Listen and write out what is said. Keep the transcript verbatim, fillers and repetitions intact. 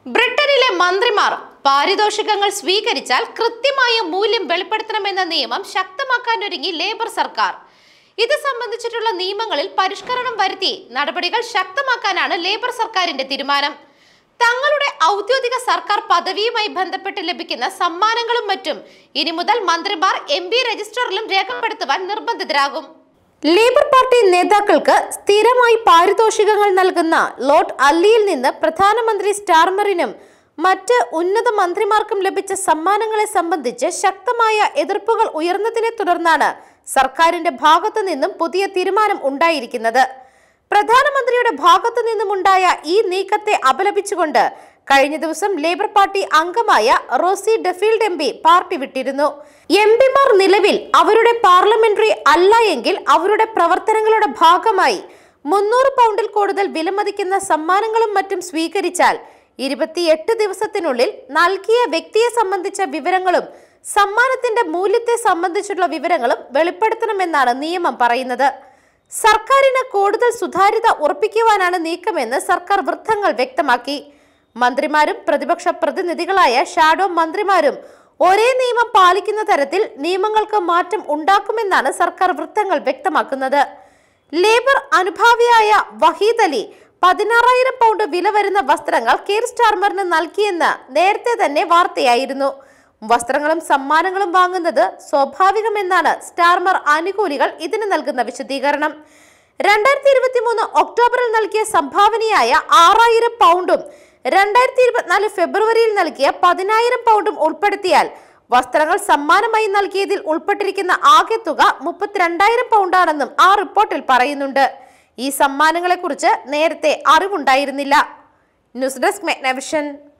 ബ്രിട്ടനിലെ മന്ത്രിമാർ പാരിതോഷികങ്ങൾ സ്വീകരിച്ചാൽ കൃത്യമായ മൂല്യം വെളിപ്പെടുത്തണമെന്ന നിയമം ശക്തമാക്കാനൊരുങ്ങി ലേബർ സർക്കാർ. ഇത് സംബന്ധിച്ചിട്ടുള്ള നിയമങ്ങളിൽ പരിഷ്കരണം വരുത്തി നടപടികൾ ശക്തമാക്കാനാണ് ലേബർ സർക്കാരിന്റെ തീരുമാനം. തങ്ങളുടെ ഔദ്യോഗിക സർക്കാർ പദവിയുമായി ബന്ധപ്പെട്ട് ലഭിക്കുന്ന സമ്മാനങ്ങളും മറ്റും ഇനി മുതൽ മന്ത്രിമാർ എം പി രജിസ്റ്ററിലും രേഖപ്പെടുത്തുവാൻ നിർബന്ധിതരാകും. ലേബർ പാർട്ടി നേതാക്കൾക്ക് സ്ഥിരമായി പാരിതോഷികങ്ങൾ നൽകുന്ന ലോർഡ് അല്ലിയിൽ നിന്ന് പ്രധാനമന്ത്രി സ്റ്റാർമറിനും മറ്റ് ഉന്നത മന്ത്രിമാർക്കും ലഭിച്ച സമ്മാനങ്ങളെ സംബന്ധിച്ച് ശക്തമായ എതിർപ്പുകൾ ഉയർന്നതിനെ തുടർന്നാണ് സർക്കാരിന്റെ ഭാഗത്തു നിന്നും പുതിയ തീരുമാനം ഉണ്ടായിരിക്കുന്നത്. പ്രധാനമന്ത്രിയുടെ ഭാഗത്തു നിന്നുമുണ്ടായ ഈ നീക്കത്തെ അപലപിച്ചുകൊണ്ട് കഴിഞ്ഞ ദിവസം ലേബർ പാർട്ടി അംഗമായ റോസി ഡെഫീൽഡ് എം പി പാർട്ടി വിട്ടിരുന്നു. എം പിമാർ നിലവിൽ അവരുടെ പാർലമെന്ററി അല്ല എങ്കിൽ അവരുടെ പ്രവർത്തനങ്ങളുടെ ഭാഗമായി മുന്നൂറ് പൗണ്ടിൽ കൂടുതൽ വിലമതിക്കുന്ന സമ്മാനങ്ങളും മറ്റും സ്വീകരിച്ചാൽ ഇരുപത്തിയെട്ട് ദിവസത്തിനുള്ളിൽ നൽകിയ വ്യക്തിയെ സംബന്ധിച്ച വിവരങ്ങളും സമ്മാനത്തിന്റെ മൂല്യത്തെ സംബന്ധിച്ചുള്ള വിവരങ്ങളും വെളിപ്പെടുത്തണമെന്നാണ് നിയമം പറയുന്നത്. സർക്കാരിന് കൂടുതൽ സുതാര്യത ഉറപ്പിക്കുവാനാണ് നീക്കമെന്ന് സർക്കാർ വൃത്തങ്ങൾ വ്യക്തമാക്കി. മന്ത്രിമാരും പ്രതിപക്ഷ പ്രതിനിധികളായ ഷാഡോ മന്ത്രിമാരും ഒരേ നിയമം പാലിക്കുന്ന തരത്തിൽ നിയമങ്ങൾക്ക് മാറ്റം ഉണ്ടാക്കുമെന്നാണ് സർക്കാർ വൃത്തങ്ങൾ വ്യക്തമാക്കുന്നത്. ലേബർ അനുഭാവിയായ വഹീദ് അലി പതിനാറായിരം പൗണ്ട് വില വരുന്ന വസ്ത്രങ്ങൾ കീർ സ്റ്റാർമറിന് നൽകിയെന്ന് നേരത്തെ തന്നെ വാർത്തയായിരുന്നു. വസ്ത്രങ്ങളും സമ്മാനങ്ങളും വാങ്ങുന്നത് സ്വാഭാവികമെന്നാണ് സ്റ്റാർമർ അനുകൂലികൾ ഇതിന് നൽകുന്ന വിശദീകരണം. രണ്ടായിരത്തി ഇരുപത്തി മൂന്ന് ഒക്ടോബറിൽ നൽകിയ സംഭാവനയായ ആറായിരം പൗണ്ടും രണ്ടായിരത്തി ഇരുപത്തിനാല് ഫെബ്രുവരിയിൽ നൽകിയ പതിനായിരം പൗണ്ടും ഉൾപ്പെടുത്തിയാൽ വസ്ത്രങ്ങൾ സമ്മാനമായി നൽകിയതിൽ ഉൾപ്പെട്ടിരിക്കുന്ന ആകെ തുക മുപ്പത്തിരണ്ടായിരം പൗണ്ടാണെന്നും ആ റിപ്പോർട്ടിൽ പറയുന്നുണ്ട്. ഈ സമ്മാനങ്ങളെ കുറിച്ച് നേരത്തെ അറിവുണ്ടായിരുന്നില്ല. News desk മെഗ്നവിഷൻ.